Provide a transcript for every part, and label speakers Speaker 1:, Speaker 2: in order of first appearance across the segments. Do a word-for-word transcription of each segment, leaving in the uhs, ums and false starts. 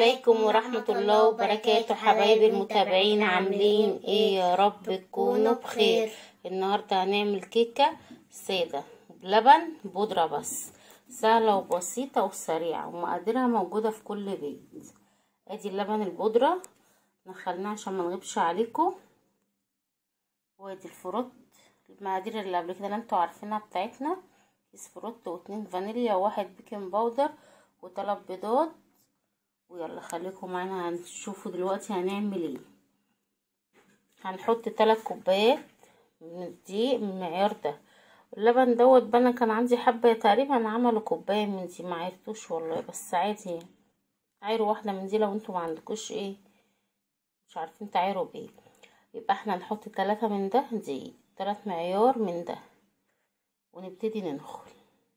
Speaker 1: عليكم ورحمة الله وبركاته حبايبي المتابعين، عاملين ايه؟ يا رب تكونوا بخير. النهاردة هنعمل كيكة سادة بلبن بودرة بس، سهلة وبسيطة وسريعة ومقاديرها موجودة في كل بيت. ادي اللبن البودرة نخلناه عشان ما نغيبش عليكم، وادي الفروت المقادير اللي قبل كده اللي انتوا عارفينها بتاعتنا، كيس فروت واتنين فانيليا وواحد بيكنج باودر وثلاث بيضات. ويلا خليكم معانا هنشوفوا دلوقتي هنعمل ايه. هنحط ثلاث كوبايات من الدقيق من المعيار ده. اللبن دوت بنا كان عندي حبه تقريبا عملوا كوبايه من دي، ما عرفتوش والله، بس عادي يعني عايروا واحده من دي لو انتوا ما عندكوش ايه مش عارفين تعايروا بايه. يبقى احنا نحط ثلاثة من ده دقيق، ثلاث معيار من ده، ونبتدي ننخل.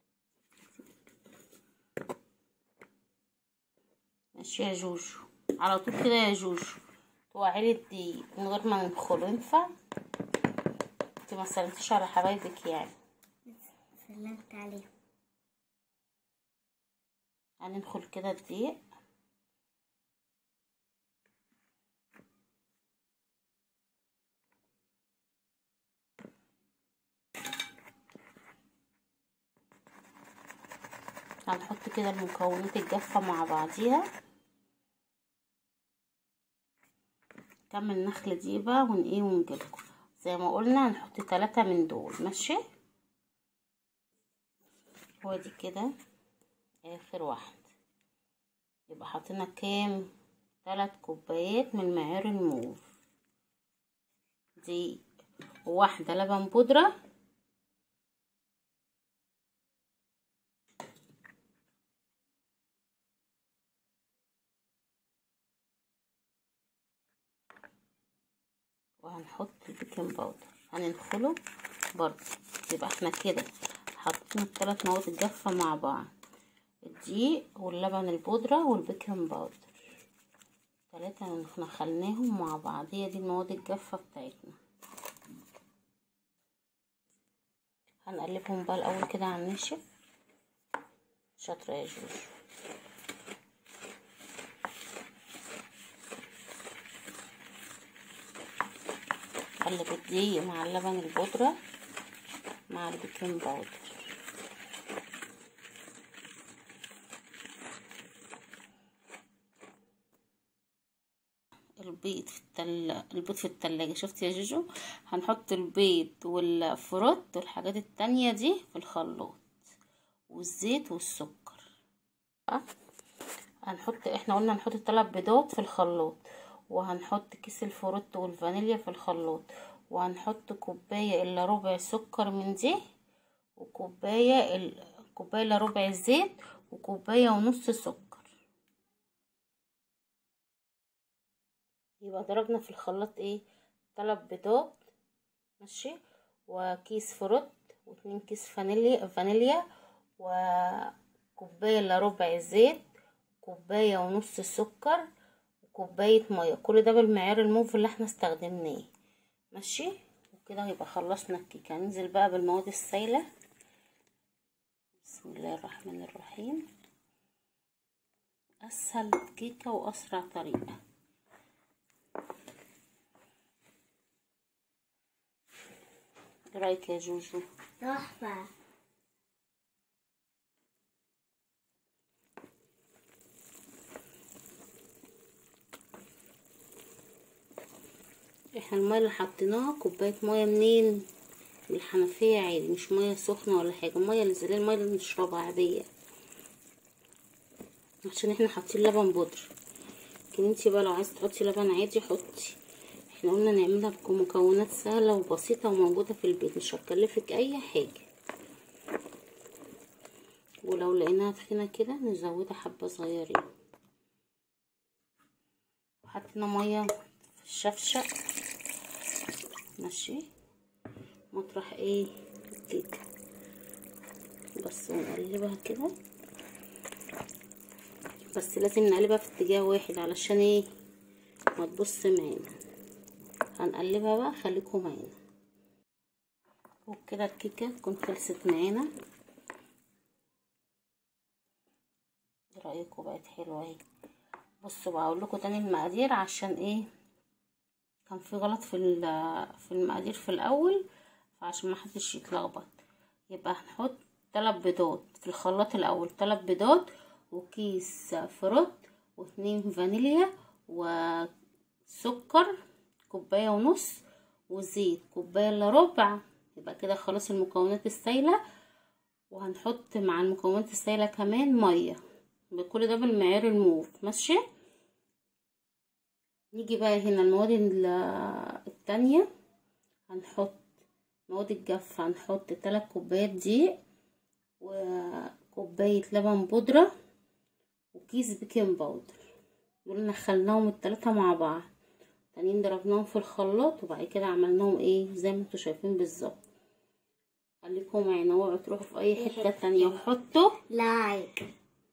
Speaker 1: ماشي يا جوجو، على طول كده يا جوجو توعيلي الدقيق من غير ما ندخله. ينفع؟ انت ما سلمتيش على حبايبك يعني؟
Speaker 2: سلمت عليهم.
Speaker 1: هندخل كده الدقيق هنحط كده المكونات الجافة مع بعضيها. نكمل نخل دي بقى ون ايه ونجيلكم زي ما قلنا هنحط ثلاثة من دول. ماشي، وادي كده اخر واحد. يبقى حطينا كام؟ ثلاث كوبايات من معيار الموف دي، وواحدة لبن بودرة وهنحط البيكنج باودر هننخله برضه. يبقى احنا كده حطينا الثلاث مواد الجافة مع بعض، الدقيق واللبن البودرة والبيكنج باودر، ثلاثة نخلناهم مع بعض. هي دي المواد الجافة بتاعتنا. هنقلبهم بقى الاول كده على الناشف. شاطرة يا جوجو. قلب الدقيق مع اللبن البودرة مع البيكنج باودر. البيض في التل... البيض في التلاجة. شفت يا جوجو؟ هنحط البيض والفروت والحاجات التانية دي في الخلاط والزيت والسكر. هنحط احنا قلنا هنحط ثلاث بيضات في الخلاط، وهنحط كيس الفروت والفانيليا في الخلاط، وهنحط كوبايه الا ربع سكر من دي، وكوبايه ال... كوبايه الا ربع زيت، وكوبايه ونص سكر. يبقى ضربنا في الخلاط ايه؟ ثلاث بيضات ماشي، وكيس فروت، واتنين كيس فانيليا فانيليا وكوبايه الا ربع زيت، كوبايه ونص سكر، وكوبايه ميه. كل ده بالمعيار الموف اللي احنا استخدمناه. ماشي، وكده يبقى خلصنا الكيكه. هننزل بقى بالمواد السائله. بسم الله الرحمن الرحيم. اسهل كيكه واسرع طريقه. ايه رايك يا جوجو؟
Speaker 2: تحفه.
Speaker 1: احنا الميه اللي حطيناها كوبايه ميه منين؟ من الحنفيه عادي، مش ميه سخنه ولا حاجه، الميه اللي زي الميه اللي بنشربها عاديه، عشان احنا حاطين لبن بودر. لكن انتي بقى لو عايزه تحطي لبن عادي حطي. احنا قلنا نعملها بمكونات سهله وبسيطه وموجوده في البيت، مش هتكلفك اي حاجه. ولو لقيناها تخينه كده نزودها حبه صغيرين. وحطينا ميه في الشفشق ماشي مطرح ايه الكيكه بس، ونقلبها كده. بس لازم نقلبها في اتجاه واحد علشان ايه ما تبص معانا. هنقلبها بقى، خليكم معانا. وبكده الكيكه تكون خلصت معانا. ايه رايكم؟ بقت حلوه اهي. بصوا بقى اقول لكم تاني المقادير عشان ايه كان في غلط في في المقادير في الاول، فعشان ما حدش يتلخبط. يبقى هنحط ثلاث بيضات في الخلاط الاول، ثلاث بيضات وكيس فروت واتنين فانيليا وسكر كوبايه ونص وزيت كوبايه الا ربع. يبقى كده خلاص المكونات السائله. وهنحط مع المكونات السائله كمان ميه، بكل ده بالمعيار الموف. ماشي. نيجي بقى هنا المواد التانية. هنحط مواد الجافة، هنحط تلات كوبايات دقيق وكوباية لبن بودرة وكيس بيكنج باودر. دول نخلناهم التلاتة مع بعض، تانيين ضربناهم في الخلاط وبعد كده عملناهم ايه زي ما انتوا شايفين بالظبط. خليكم معانا، اوعوا تروحوا في اي حتة تانية وحطوا
Speaker 2: لايك.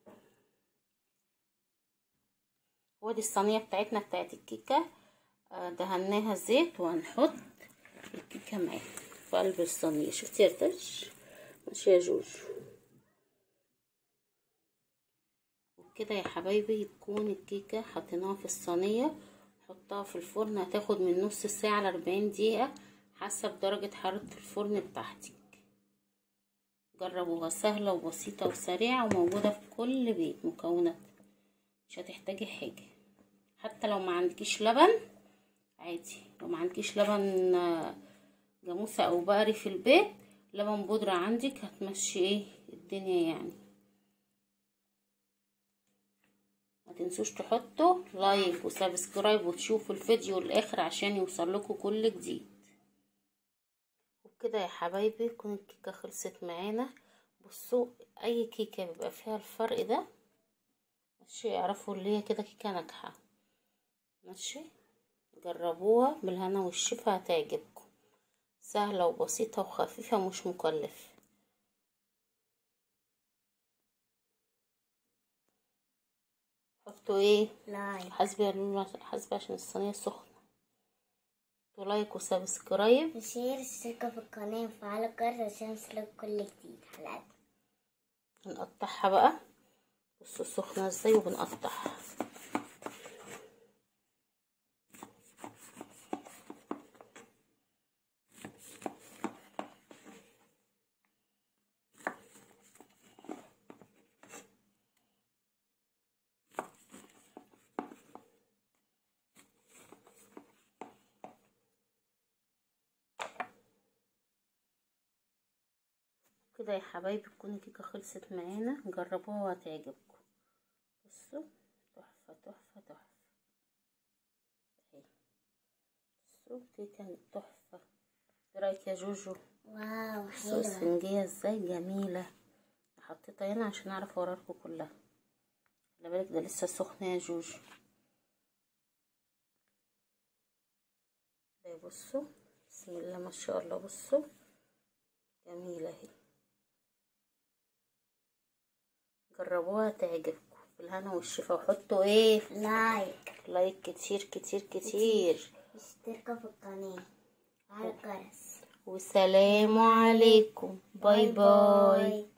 Speaker 1: ودي الصينية بتاعتنا بتاعت الكيكة، دهناها زيت وهنحط الكيكة معاها في قلب الصينية. شفتي يا رتش؟ ماشي يا جوجو. وبكده يا حبايبي تكون الكيكة حطيناها في الصينية. نحطها في الفرن، هتاخد من نص ساعة لأربعين دقيقة حسب درجة حرارة الفرن بتاعتك. جربوها، سهلة وبسيطة وسريعة وموجودة في كل بيت مكونات، مش هتحتاجي حاجة. حتى لو ما عندكيش لبن عادي، لو ما عندكيش لبن جاموسة او بقري في البيت، لبن بودرة عندك هتمشي ايه الدنيا يعني. ما تنسوش تحطوا لايك وسبسكرايب وتشوفوا الفيديو للاخر عشان يوصل لكم كل جديد. وبكده يا حبايبي تكون الكيكه خلصت معانا. بصوا اي كيكه بيبقى فيها الفرق ده ماشي، اعرفوا اللي هي كده كيكه ناجحه. ماشي، جربوها بالهنا والشفا هتعجبكم، سهله وبسيطه وخفيفه ومش مكلفه. حطوا ايه
Speaker 2: لايك.
Speaker 1: حسبي يا لولو، حسبي عشان الصينيه سخنه. حطوا لايك وسبسكرايب
Speaker 2: وشير اشتركوا في القناه وفعلوا الجرس عشان يوصلكوا كل جديد حلقات.
Speaker 1: هنقطعها بقى، بصوا سخنه ازاي وبنقطعها. كده يا حبايبي تكون الكيكه خلصت معانا، جربوها وهتعجبكم. بصوا تحفه تحفه تحفه اهي. بصوا كيكه تحفه. ايه رايك يا جوجو؟
Speaker 2: واو
Speaker 1: بصوا
Speaker 2: حلوه.
Speaker 1: السنجيه ازاي جميله. حطيتها هنا عشان اعرف اوريكم كلها. خلي بالك ده لسه سخنه يا جوجو. بصوا بسم الله ما شاء الله، بصوا جميله اهي. جربوها تعجبكم بالهنا والشفا. وحطوا ايه
Speaker 2: لايك
Speaker 1: لايك كتير كتير كتير.
Speaker 2: اشتركوا في القناه وعلى الجرس.
Speaker 1: والسلام عليكم. باي باي.